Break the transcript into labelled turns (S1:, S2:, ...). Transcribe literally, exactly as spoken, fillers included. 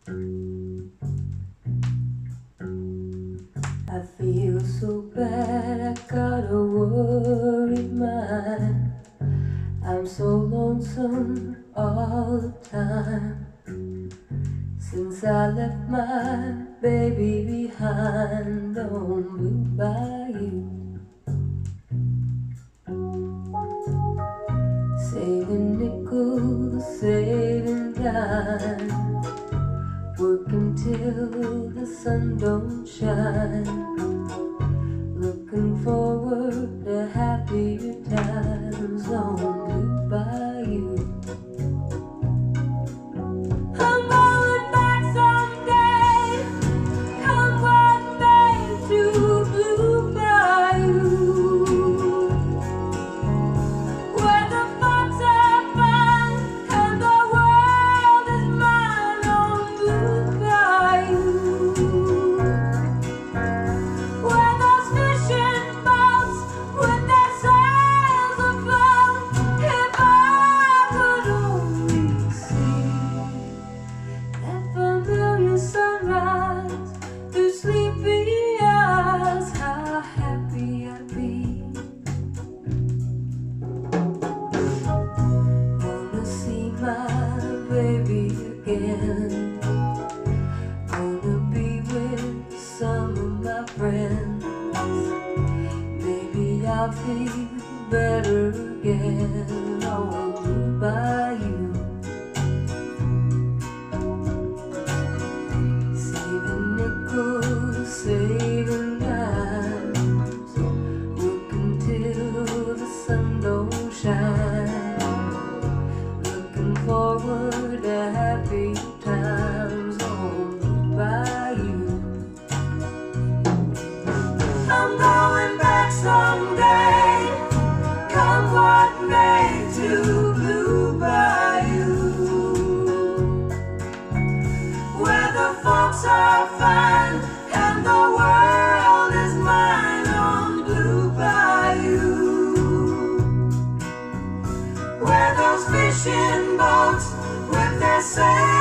S1: I feel so bad, I got a worried mind. I'm so lonesome all the time. Since I left my baby behind on Blue Bayou, saving nickels, saving dimes, working till the sun don't shine, looking forward to happier times on Blue Bayou. I'm going back someday, come what may, to Blue Bayou, where the fox are fun and the world is mine on Blue Bayou, where those fishing boats with their sails afloat. If I could only see that familiar sunrise through sleepy eyes, how happy I'd be. Wanna see my baby again, wanna be with some of my friends. Maybe I'll feel better again on Blue Bayou. Saving nickels, saving dimes, working till the sun don't shine, looking forward to happy times on Blue Bayou. I'm going back someday, come what may, to Blue Bayou, where the folks are fine and the world is mine on Blue Bayou, where those fishing boats with their sails